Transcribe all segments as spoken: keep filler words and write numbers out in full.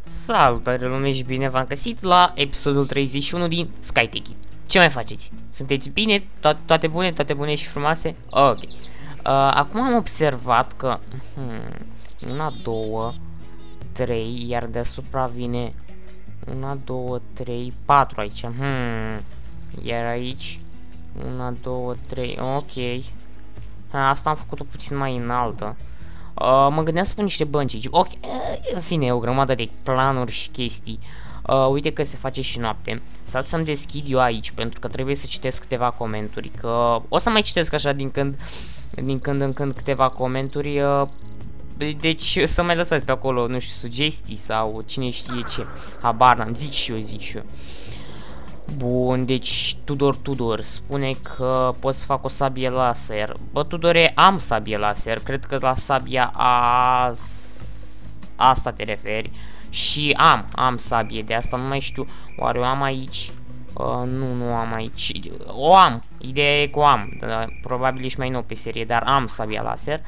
Salutare lume și bine v-am găsit la episodul treizeci și unu din SkyTech. Ce mai faceți? Sunteți bine? To toate bune? Toate bune și frumoase? Ok. Uh, acum am observat că hmm, una, două, trei, iar deasupra vine una, două, trei, patru aici. Hmm. Iar aici una, două, trei. Ok. Ha, asta am făcut-o puțin mai înaltă. Uh, mă gândeam să pun niște bănci aici. Ok, în fine, o grămadă de planuri și chestii. Uh, uite că se face și noapte. Să să-mi deschid eu aici, pentru că trebuie să citesc câteva comentarii. Că o să mai citesc așa din când, din când în când câteva comentarii. Uh, deci să mai lăsați pe acolo, nu știu, sugestii sau cine știe ce. Habar n-am, zic și eu, zic și eu. Bun, deci Tudor Tudor spune că pot să fac o sabie laser. Bă, Tudore, am sabie laser. Cred că la sabia a... asta te referi. Și am, am sabie, de asta nu mai știu. Oare o am aici? Uh, nu, nu am aici. O am, ideea e că o am. Probabil ești mai nou pe serie, dar am sabia laser.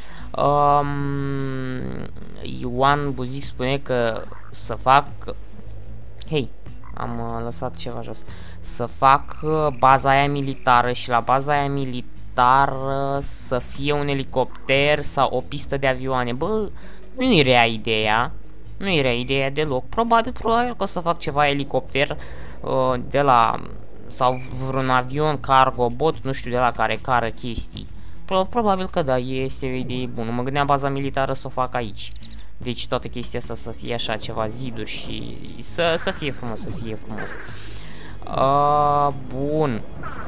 um, Ioan Buzic spune că să fac... Hei, am uh, lăsat ceva jos. Să fac uh, baza aia militară și la baza aia militară să fie un elicopter sau o pistă de avioane. Bă, nu e rea ideea. Nu e rea ideea deloc. Probabil, probabil că o să fac ceva elicopter uh, de la... sau vreun avion cargo bot, nu știu, de la care cară chestii. Pro probabil că da, este o idee bună. Mă gândeam baza militară să o fac aici. Deci toată chestia asta să fie așa, ceva ziduri și să, să fie frumos, să fie frumos. Uh, bun.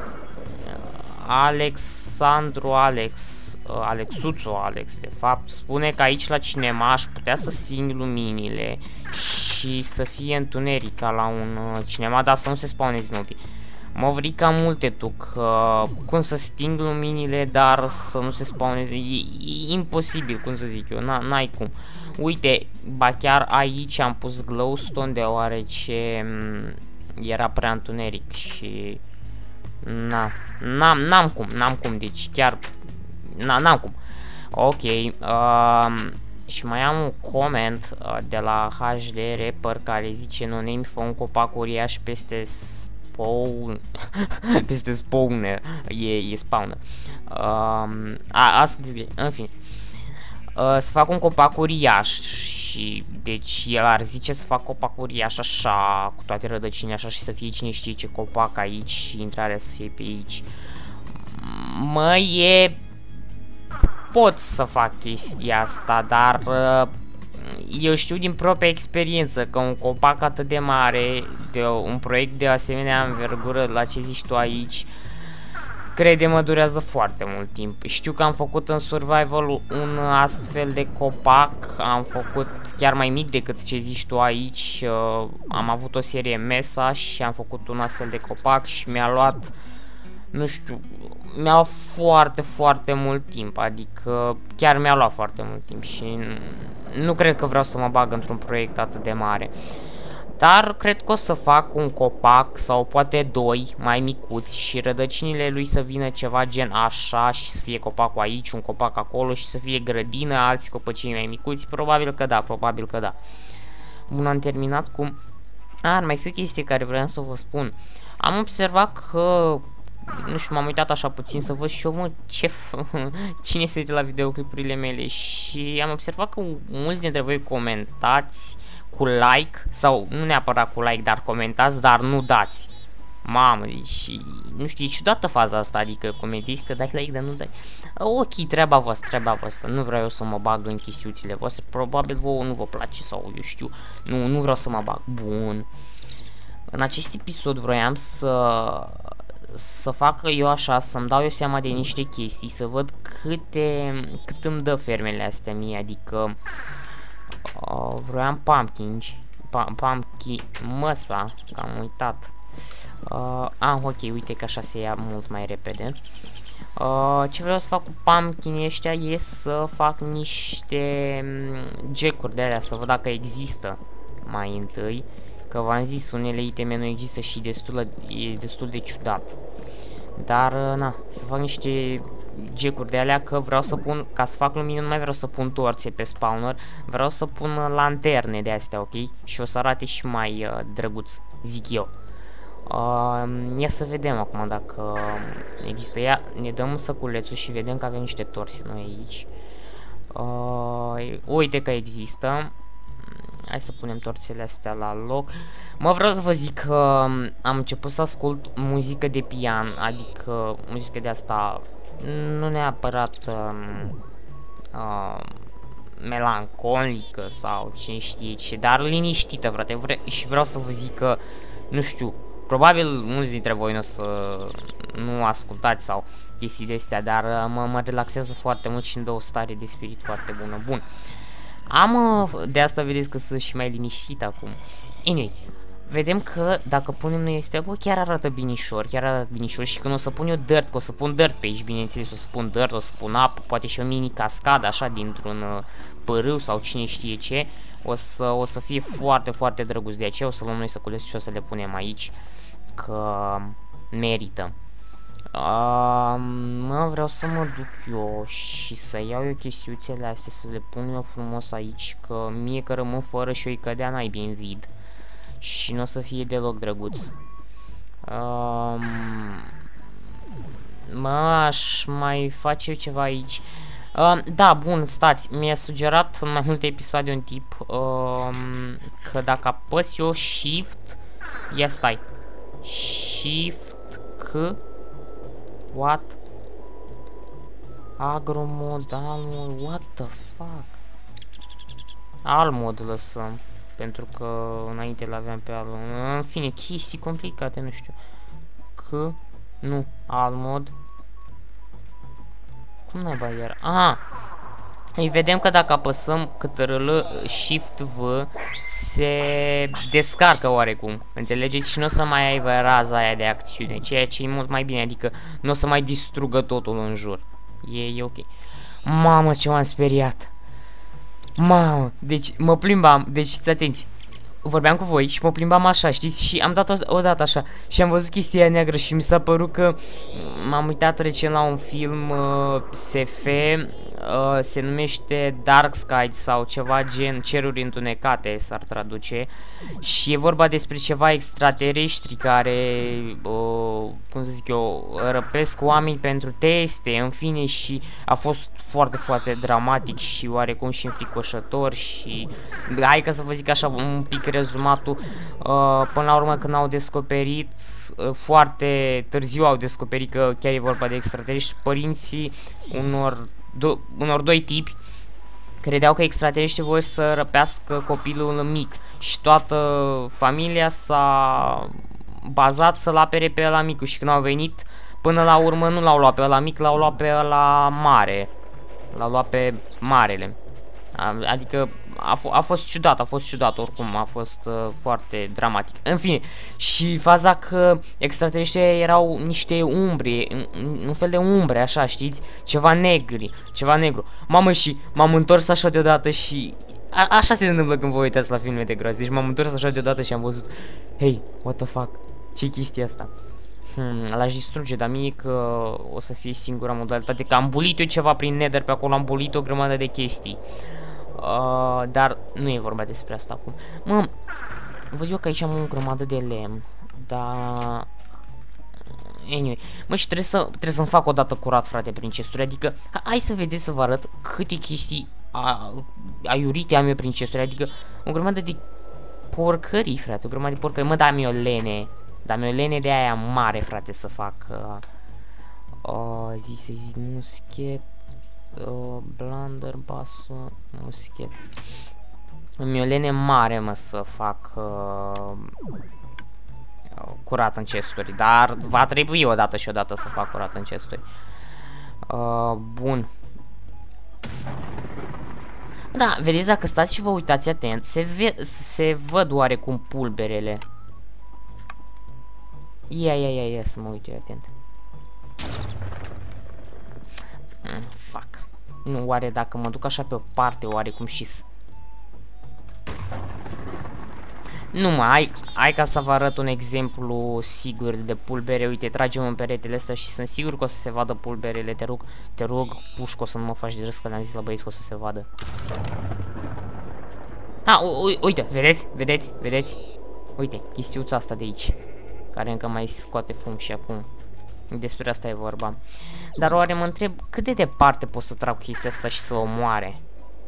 Alexandru Alex, uh, Alexuțu Alex, de fapt, spune că aici la cinema aș putea să sting luminile și să fie întuneric ca la un uh, cinema, dar să nu se spawneze mobii. Mă vrei cam multe tu, că cum să sting luminile, dar să nu se spawneze, e, e imposibil, cum să zic eu, n-ai cum. Uite, ba chiar aici am pus glowstone deoarece era prea întuneric și na, n-am, n-am cum, n-am cum, deci chiar n-am cum. Ok, uh, și mai am un coment uh, de la H D Rapper care zice no name, fă un copac uriaș peste spawn peste spawner, e, e spawner. Uh, a, asta în fine. Uh, să fac un copac uriaș și deci el ar zice să fac copac uriaș așa, cu toate rădăcinile așa și să fie cine știe ce copac aici și intrarea să fie pe aici. Mă, e... pot să fac chestia asta, dar uh, eu știu din propria experiență că un copac atât de mare, de un proiect de asemenea învergură la ce zici tu aici, crede-mă, durează foarte mult timp. Știu că am făcut în survival un astfel de copac, am făcut chiar mai mic decât ce zici tu aici, uh, am avut o serie Mesa și am făcut un astfel de copac și mi-a luat, nu știu, mi-a luat foarte, foarte mult timp, adică chiar mi-a luat foarte mult timp și nu cred că vreau să mă bag într-un proiect atât de mare. Dar cred că o să fac un copac sau poate doi mai micuți și rădăcinile lui să vină ceva gen așa și să fie copacul aici, un copac acolo și să fie grădină, alții copăcii mai micuți. Probabil că da, probabil că da. Bun, am terminat cu... A, ar mai fi o chestie care vreau să vă spun. Am observat că... nu știu, m-am uitat așa puțin să văd și eu, mă, ce cine se uită la videoclipurile mele și am observat că mulți dintre voi comentați cu like, sau nu neapărat cu like, dar comentați, dar nu dați. Mamă, deci, nu știu, e ciudată faza asta, adică comentezi că dai like, dar nu dai. Ok, treaba voastră, treaba voastră, nu vreau eu să mă bag în chestiuțile voastre, probabil vouă nu vă place sau eu știu, nu, nu vreau să mă bag. Bun. În acest episod vroiam să... să fac eu așa, să-mi dau eu seama de niște chestii, să văd câte, cât îmi dă fermele astea mie, adică uh, vroiam pumpkin, pumpkin, măsa, că am uitat. Uh, ah, ok, uite că așa se ia mult mai repede. Uh, ce vreau să fac cu pumpkin ăștia e să fac niște jack-uri de alea, să văd dacă există mai întâi. Că v-am zis, unele iteme nu există și destul, e destul de ciudat. Dar, na, să fac niște gecuri de alea că vreau să pun, ca să fac lumină, nu mai vreau să pun torțe pe spawner, vreau să pun lanterne de astea, ok? Și o să arate și mai uh, drăguț, zic eu. Uh, ia să vedem acum dacă există. Ia, ne dăm săculețul și vedem că avem niște torțe noi aici. Uh, uite că există. Hai să punem torțele astea la loc. Mă, vreau să vă zic că am început să ascult muzică de pian, adică muzică de asta nu neapărat uh, uh, melancolică sau cine știe ce, dar liniștită, frate. Vre și vreau să vă zic că, nu știu, probabil mulți dintre voi nu o să nu ascultați sau chestii de astea, dar uh, mă, mă relaxează foarte mult și îmi dă o stare de spirit foarte bună. Bun. Am, uh, de asta vedeți că sunt și mai liniștit acum. Anyway, vedem că dacă punem noi astea, bă, chiar arată binișor, chiar arată binișor. Și când o să pun eu dirt, că o să pun dirt pe aici, bineînțeles, o să pun dirt, o să pun apă, poate și o mini cascadă, așa, dintr-un uh, pârâu sau cine știe ce, o să, o să fie foarte, foarte drăguț. De aceea o să luăm noi săculeți și o să le punem aici, că merită. Uh, mă, vreau să mă duc eu și să iau eu chestiuțele astea, să le pun eu frumos aici, că mie că rămân fără și o-i cădea naibii în vid. Și nu o să fie deloc drăguț. Um, mă, aș mai face eu ceva aici. Um, da, bun, stați. Mi-a sugerat în mai multe episoade un tip um, că dacă apăs eu Shift, ia stai, Shift C, what? Agromod, almod, what the fuck? Almod lăsăm. Pentru că înainte l-aveam pe al... În fine, chestii complicate, nu știu. Că... Nu, almod. Cum n-ai bai iar? Ah! Îi vedem că dacă apăsăm Ctrl Shift V se descarcă oarecum. Înțelegeți? Și nu o să mai aibă raza aia de acțiune. Ceea ce e mult mai bine. Adică nu o să mai distrugă totul în jur. E, e ok. Mamă, ce m-am speriat! Mamă, deci mă plimbam, deci fiți atenți, vorbeam cu voi și mă plimbam așa, știți, și am dat o, o dată așa și am văzut chestia neagră și mi s-a părut că m-am uitat recent la un film uh, S F, uh, se numește Dark Skies sau ceva gen Ceruri întunecate s-ar traduce și e vorba despre ceva extraterestri care, uh, cum să zic eu, răpesc oameni pentru teste, în fine, și a fost foarte, foarte dramatic și oarecum și înfricoșător și hai că să vă zic așa un pic rezumatul, uh, până la urmă când au descoperit, uh, foarte târziu au descoperit că chiar e vorba de extraterestri, părinții unor, do unor doi tipi credeau că extraterestrii vor să răpească copilul mic și toată familia s-a bazat să-l apere pe ăla micu și când au venit, până la urmă nu l-au luat pe ăla mic, l-au luat pe ăla mare, l-au luat pe marele. Adică a, a fost ciudat, a fost ciudat, oricum a fost uh, foarte dramatic. În fine, și faza că extraterestrii erau niște umbre, un, un fel de umbre, așa, știți? Ceva negri, ceva negru. Mamă, și m-am întors așa deodată și... A, așa se întâmplă când vă uitați la filme de groază. Deci m-am întors așa deodată și am văzut, hey, what the fuck, ce chestia asta? Hmm, l-aș distruge, dar mie că o să fie singura modalitate, că am bulit eu ceva prin Nether pe acolo, am bulit o grămadă de chestii. Uh, dar nu e vorba despre asta acum. Mă, văd eu că aici am o grămadă de lemn, dar... Anyway, mă, și trebuie să trebuie să-mi fac o dată curat, frate, prin chesturi. Adică, hai să vedeți, să vă arăt câte chestii a, aiurite am eu prin chesturi. Adică, o grămadă de porcării, frate, o grămadă de porcării. Mă, da-mi o lene, da-mi o lene de aia mare, frate, să fac. Uh, uh, zi să zic, muschet. Uh, blunder, basul, muschet. Îmi o lene mare, mă, să fac uh, curat în chesturi, dar va trebui odată și odată să fac curat în chesturi. Uh, bun. Da, vedeți, dacă stați și vă uitați atent, se, se văd oarecum pulberele. Ia, ia, ia, ia, să mă uit eu atent. Mm, fuck. Nu, oare dacă mă duc așa pe o parte, oarecum și... Nu mă, hai, hai ca să vă arăt un exemplu sigur de pulbere. Uite, tragem în peretele ăsta și sunt sigur că o să se vadă pulberele. Te rog, te rog, pușco, să nu mă faci de râs, că le-am zis la băieți că o să se vadă. A, uite, vedeți, vedeți, vedeți? Uite, chestiuța asta de aici, care încă mai scoate fum și acum. Despre asta e vorba. Dar oare mă întreb, cât de departe pot să trag chestia asta și să o moare?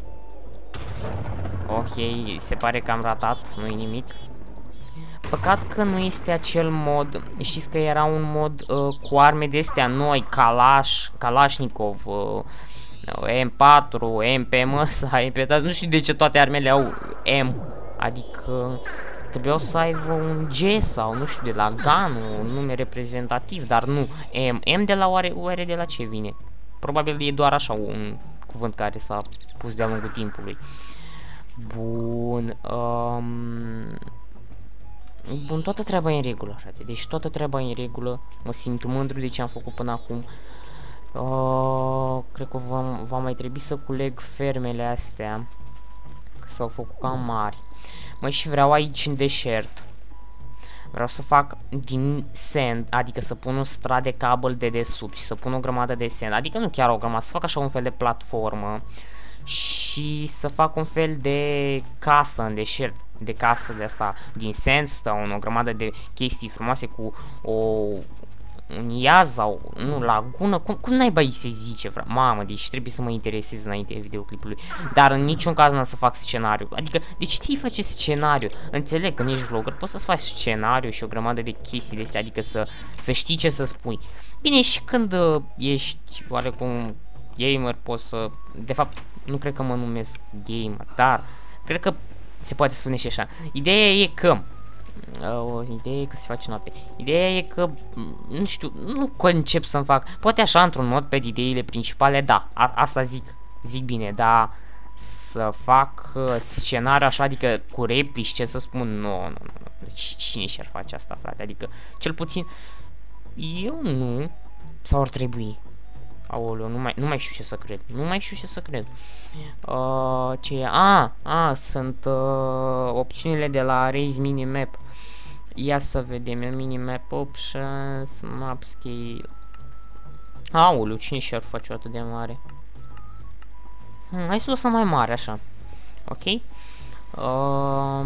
Ok, se pare că am ratat, nu-i nimic. Păcat că nu este acel mod. Știți că era un mod uh, cu arme de astea noi, Kalash, Kalashnikov, uh, M patru, M P M sau M P, nu știu de ce toate armele au M. Adică trebuiau să aibă un G sau nu știu de la Gun, un nume reprezentativ, dar nu M. M de la oare, oare de la ce vine? Probabil e doar așa un cuvânt care s-a pus de-a lungul timpului. Bun. Um... Bun, toată treaba e în regulă, frate. Deci toată treaba e în regulă. Mă simt mândru de ce am făcut până acum. Uh, cred că va, va mai trebui să culeg fermele astea, că s-au făcut cam mari. Mă, și vreau aici în deșert. Vreau să fac din sand, adică să pun un strat de cabel de desubt și să pun o grămadă de sand. Adică nu chiar o grămadă, să fac așa un fel de platformă și să fac un fel de casă în deșert. De casă de asta din sandstone, o grămadă de chestii frumoase cu o... un iaz sau, nu, lagună, cum, cum naiba îi se zice, vrea? Mamă, deci trebuie să mă interesez înainte de videoclipului. Dar în niciun caz n-am să fac scenariu. Adică, de ce ți-i face scenariu? Înțeleg că ești vlogger, poți să-ți faci scenariu și o grămadă de chestii de astea, adică să, să știi ce să spui. Bine, și când uh, ești oarecum gamer, poți să... De fapt, nu cred că mă numesc gamer, dar cred că se poate spune și așa. Ideea e că... Uh, ideea e că se face noapte. Ideea e că, nu știu, nu concep să-mi fac. Poate așa, într-un mod, pe ideile principale, da, a, asta zic, zic bine, dar să fac uh, scenariu așa, adică cu replici, ce să spun, nu, nu, nu, nu. Cine și-ar face asta, frate? Adică, cel puțin, eu nu, sau ar trebui. Aoleu, nu mai, nu mai știu ce să cred. Nu mai știu ce să cred. Uh, ce e? A, a, sunt uh, opțiunile de la Raise Minimap. Ia să vedem. Minimap Options, Map Scale. Aoleu, cine și-ar face atât de mare? Hmm, hai să o lăsăm mai mare, așa. Ok? Um,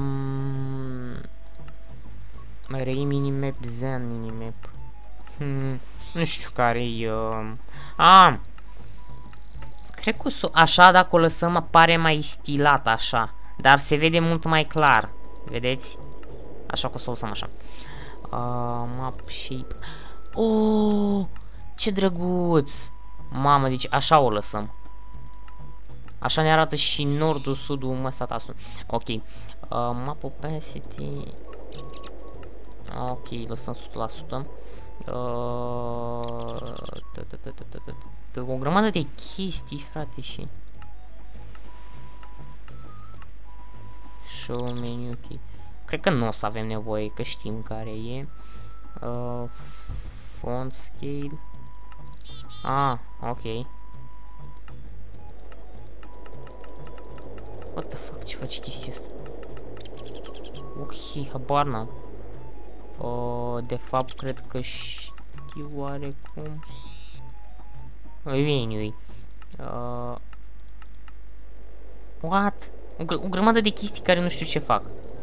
Ray Minimap, Zen Minimap. Hmm, nu știu care-i... Uh, A, cred că so așa, dacă o lăsăm, apare mai stilat așa, dar se vede mult mai clar. Vedeți? Așa că o să o lăsăm așa. Uh, map shape. Oh, ce drăguț! Mamă, deci așa o lăsăm. Așa ne arată și nordul, sudul, măsa, tasul. Ok. Uh, map opacity. Ok, lăsăm o sută la sută. Uh, o grămadă de chestii, frate, și show menu key. Cred că nu o să avem nevoie, că știm care e. uh, Font scale. Ah, ok. What the fuck, ce face chestia asta? Ok, habar n-am. Uh, de fapt, cred că știu oarecum. Anyway. Uh, what? O, gr o grămadă de chestii care nu știu ce fac.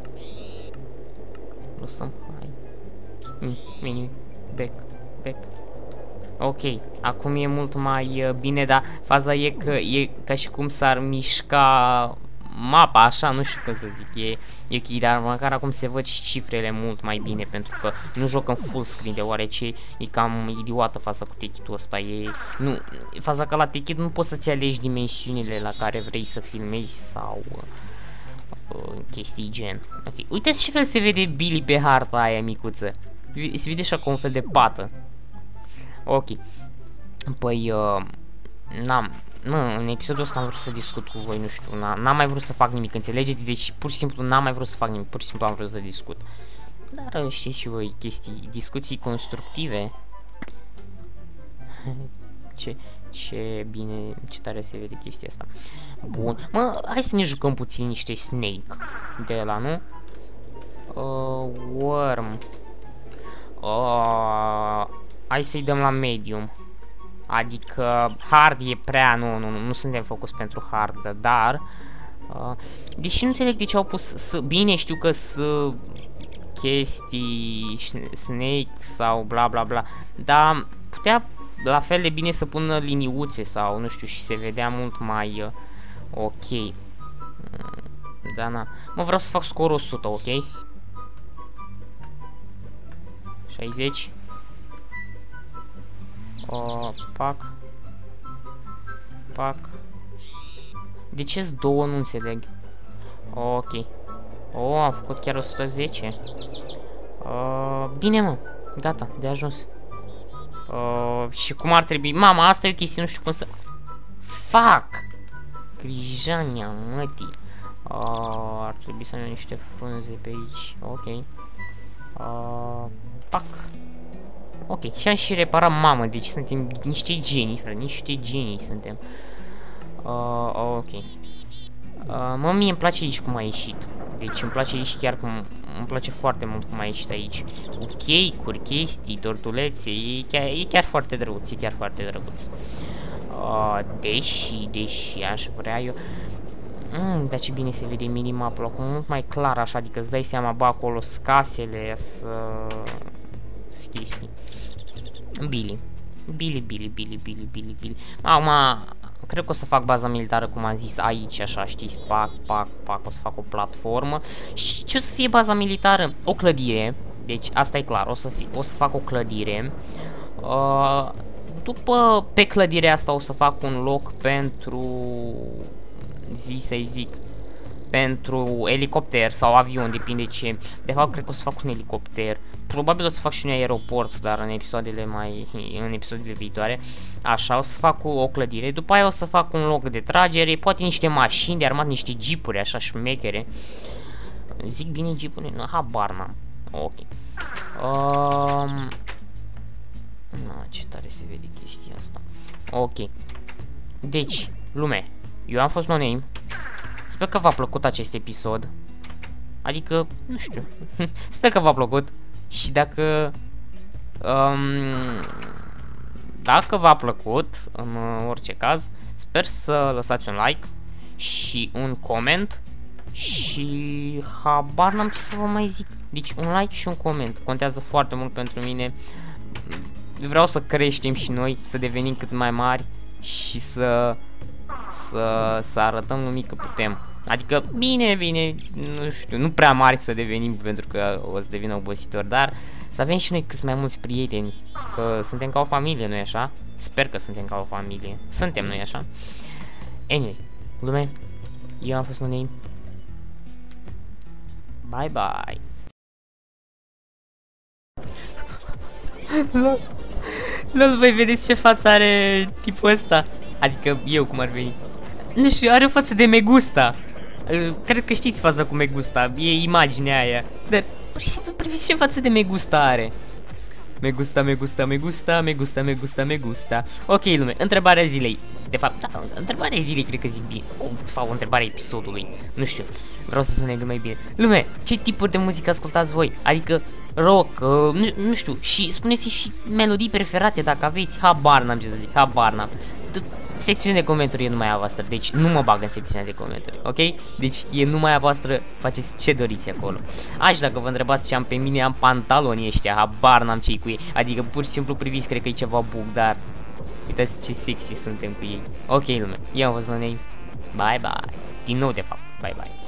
Lăsăm, hai. Mm, menu, back, back. Ok, acum e mult mai uh, bine, dar faza e că e ca și cum s-ar mișca mapa, așa, nu știu cum să zic, e, e ok, dar măcar acum se văd și cifrele mult mai bine, pentru că nu joc în full screen, deoarece e cam idiotă faza cu Techit-ul ăsta, e, nu, faza că la Techit nu poți să-ți alegi dimensiunile la care vrei să filmezi sau uh, uh, chestii gen. Ok, uitați ce fel se vede Billy pe harta aia micuță, se vede așa ca un fel de pată. Ok, păi, uh, n-am, nu, în episodul ăsta am vrut să discut cu voi, nu știu, n-am mai vrut să fac nimic, înțelegeți? Deci pur și simplu n-am mai vrut să fac nimic, pur și simplu am vrut să discut. Dar știți și voi chestii, discuții constructive. Ce, ce bine, ce tare se vede chestia asta. Bun, mă, hai să ne jucăm puțin niște Snake de la, nu? Uh, worm. Uh, hai să-i dăm la medium. Adică hard e prea, nu, nu, nu, nu suntem focus pentru hard, dar... Uh, deși nu înțeleg de ce au pus să... Bine, știu că să... chestii... Snake sau bla bla bla. Dar putea la fel de bine să pună liniuțe sau nu știu și se vedea mult mai... Uh, ok. Mm, da, na. Mă, vreau să fac scorul o sută, ok? șaizeci. Uh, pac. Pac. De ce-s două? Nu înțeleg. Ok. Oh, am făcut chiar o sută zece. Uh, bine, mă. Gata, de ajuns. Uh, și cum ar trebui? Mama, asta e o chestie, nu știu cum să... Fac! Grijania, mătii. Uh, ar trebui să ne niște frunze pe aici. Ok. Uh, pac. Ok, și am și reparat, mamă, deci suntem niște genii, frate, niște genii suntem. Uh, ok. Uh, mă, mie îmi place aici cum a ieșit. Deci îmi place aici chiar cum... Îmi place foarte mult cum a ieșit aici. Cu chei-curi, chestii, tortulețe, e chiar, e chiar foarte drăguț, e chiar foarte drăguț. Uh, deși, deși aș vrea eu... Mm, dar ce bine se vede minimapul acum, mult mai clar așa, adică îți dai seama, bă, acolo scasele, să... chestii. Billy. Billy, Billy, Billy, Billy, Billy, Billy. Acum, cred că o să fac baza militară, cum am zis, aici, așa, știți, pac, pac, pac, o să fac o platformă. Și ce o să fie baza militară? O clădire. Deci, asta e clar, o să, fi, o să fac o clădire. Uh, după, pe clădirea asta o să fac un loc pentru... zi să-i zic... pentru elicopter sau avion, depinde ce. De fapt, cred că o să fac un elicopter. Probabil o să fac și un aeroport, dar în episoadele mai... în episoadele viitoare. Așa, o să fac o, o clădire. După aia o să fac un loc de tragere, poate niște mașini de armat, niște jeepuri, așa, șmechere. Zic bine jeepuri? Nu, habar n-am. Ok. Um... Na, ce tare se vede chestia asta. Ok. Deci, lume, eu am fost NoName. Sper că v-a plăcut acest episod. Adică, nu știu. Sper că v-a plăcut. Și dacă... Um, dacă v-a plăcut, în orice caz, sper să lăsați un like și un coment. Și habar n-am ce să vă mai zic. Deci un like și un coment contează foarte mult pentru mine. Vreau să creștem și noi, să devenim cât mai mari și să... Să, să arătăm lumii că putem. Adică, bine, bine, nu știu, nu prea mari să devenim pentru că o să devină obositor, dar să avem și noi câți mai mulți prieteni, că suntem ca o familie, nu-i așa? Sper că suntem ca o familie. Suntem, nu-i așa? Anyway, lume, eu am fost NoName. Bye, bye. Lol, lol, voi vedeți ce față are tipul ăsta? Adică eu cum ar veni. Nu știu, are o față de Megusta. Cred că știți faza cu Megusta, e imaginea aia. Dar, pur și simplu, priviți ce față de Megusta are. Megusta, Megusta, Megusta, Megusta, Megusta, Megusta. Ok, lume, întrebarea zilei. De fapt, da, întrebarea zilei cred că zic bine. Sau întrebarea episodului. Nu știu, vreau să sune mai bine. Lume, ce tipuri de muzică ascultați voi? Adică rock, uh, nu, nu știu, și spuneți și melodii preferate dacă aveți. Habar n-am ce să zic, habar n-am. Secțiunea de comentarii e numai a voastră, deci nu mă bag în secțiunea de comentarii, ok? Deci e numai a voastră, faceți ce doriți acolo. Așa, dacă vă întrebați ce am pe mine, am pantaloni ăștia, habar n-am ce-i cu ei. Adică pur și simplu priviți, cred că e ceva bug, dar uitați ce sexy suntem cu ei. Ok, lume, eu am fost NoName. Bye, bye. Din nou, de fapt, bye, bye.